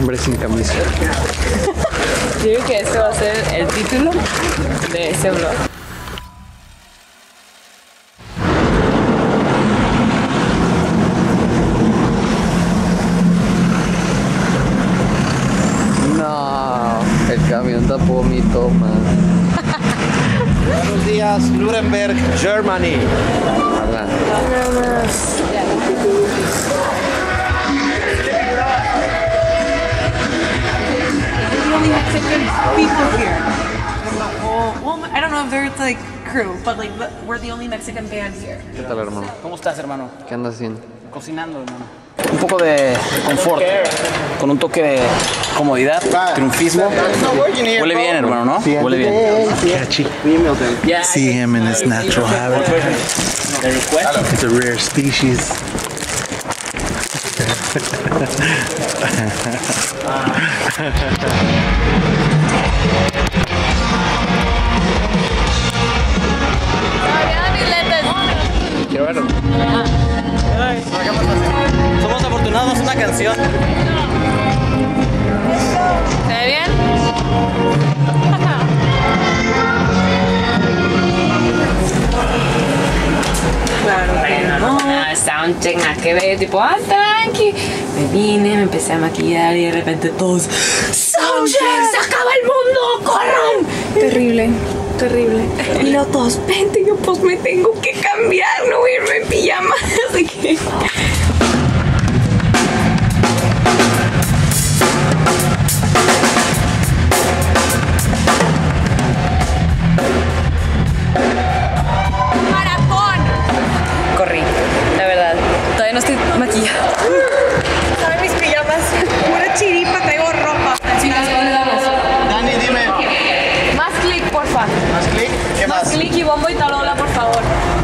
hombre sin camisa. Yo creo que este va a ser el título de ese vlog. No, el camión tapó mi toma. Buenos días, Nuremberg, Germany. Hola. The only Mexican people here. Well, I don't know if they're like crew, but like we're the only Mexican band here. ¿Qué tal, hermano? ¿Cómo estás, hermano? ¿Qué andas haciendo? Cocinando, hermano. Un poco de confort, con un toque de comodidad, triunfismo. Huele bien, hermano, ¿no? Huele bien. See him in his natural habitat. It's a rare species. Quiero verlo. Somos afortunados, una canción. ¿Se ve bien? Claro que no. Nada, soundcheck, nada que ver, tipo, tranqui. Me vine, me empecé a maquillar y de repente todos, ¡soundcheck! ¡Se acaba el mundo! ¡Corran! Terrible, terrible. Y luego todos, vente, yo pues me tengo que cambiar, no voy a irme en pijama. Así que... Corrí, la verdad. Todavía no estoy maquillada. ¿Saben mis pijamas? Pura chiripa, traigo ropa. Chicas, ¿dónde vamos? Dani, dime. Más clic, porfa. ¿Más clic? ¿Qué Más más? clic y bombo y tarola, por favor.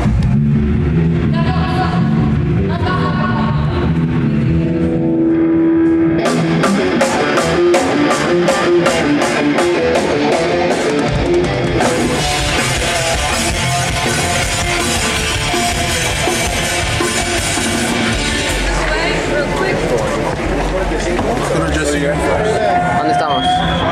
¿Dónde estamos?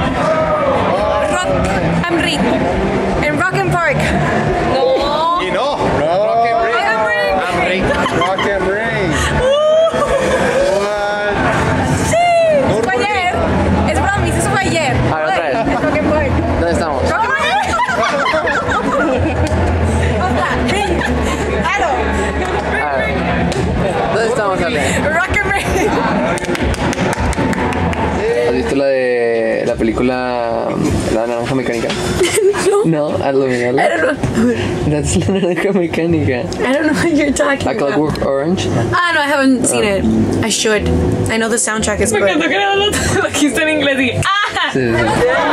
Rock am Ring. En Rock and Park. No. Y no. Rock and Ring. Rock and Ring. What? Sí. Fue ayer. Es bromis, eso fue ayer. A ver, otra vez. En Rock and Park. ¿Dónde estamos? Rock and Ring. Ring. Claro. A ver. ¿Dónde estamos, Ale? Rock and Ring. ¿Has visto la película La Naranja Mecánica? No. No, hazlo bien, I don't know. That's La Naranja Mecánica. I don't know what you're talking A about. Clockwork Orange. Ah, no, I haven't seen it. I should. I know the soundtrack is Me good. encantó que era lo dijiste en inglés y ¡ah! Sí, sí, sí.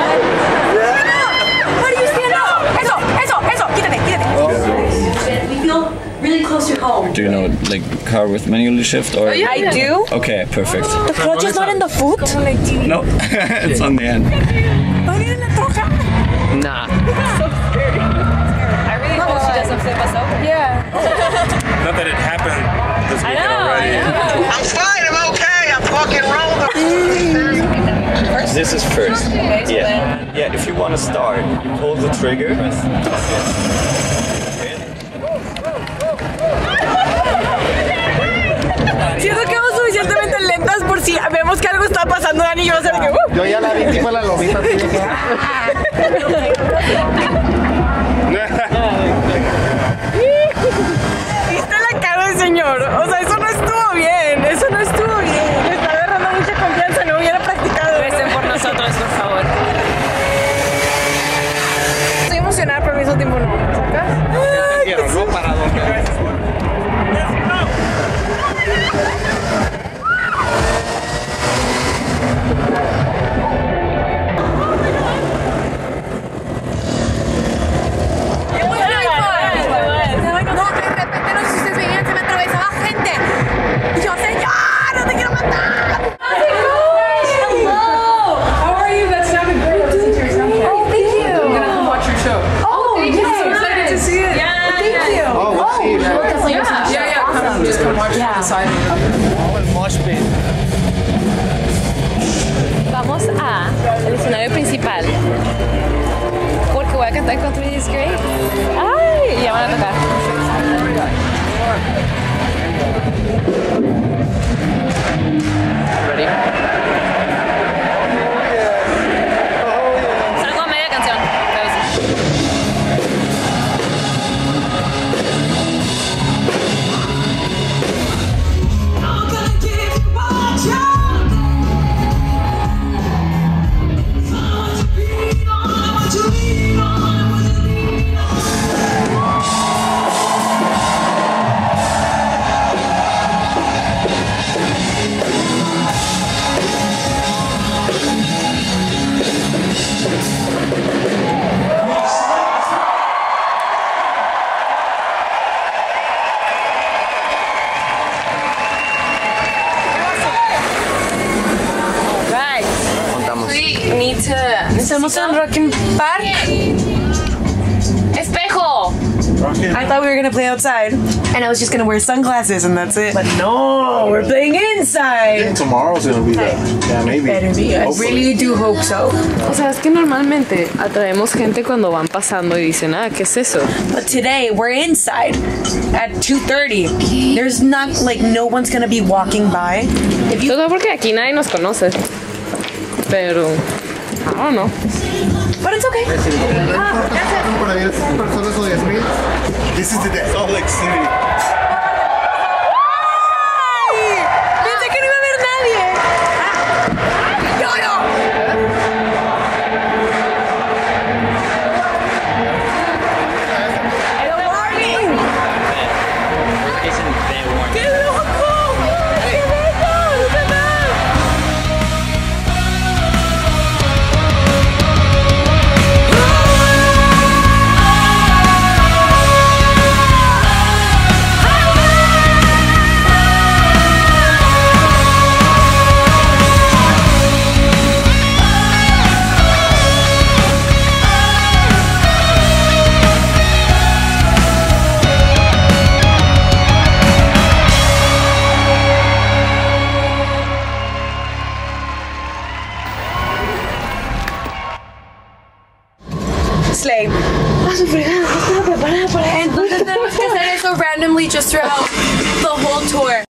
What do you stand up? Eso, quítate. We feel really close to home. Do you know like car with manual shift or? I do. Okay, perfect. The clutch is not in the foot. No, it's on the end. Nah. I really hope she doesn't flip us over. Yeah. Not that it happened this I weekend know, already. I'm fine, I'm okay. I'm fucking rolling. This is first. Okay, so then... Yeah, if you want to start, you pull the trigger. Siento que vamos suficientemente lentas por si vemos que algo está pasando, Dani y yo va a ser que Yo ya la vi tipo la lomita. ¿Viste la cara del señor? O sea, eso no estuvo bien. Me está agarrando mucha confianza, no hubiera practicado. Recen por nosotros, por favor. Estoy emocionada, pero al mismo tiempo no. ¿Sacas? Quiero, no para dónde. need to... Estamos en Rockin' Park. Espejo. I thought we were gonna play outside, and I was just gonna wear sunglasses and that's it. But no, we're playing inside. Tomorrow's gonna be there. Yeah, maybe. Better be. I really do hope so. O sea, es que normalmente atraemos gente cuando van pasando y dicen, ah, ¿qué es eso? But today we're inside at 2:30. There's not like no one's gonna be walking by. If you Todo porque aquí nadie nos conoce. Pero, I don't know. But it's okay. This is the day. Salt Lake City. Pensé que no iba a haber nadie. Slay. Entonces tenemos que hacer eso randomly just throughout the whole tour.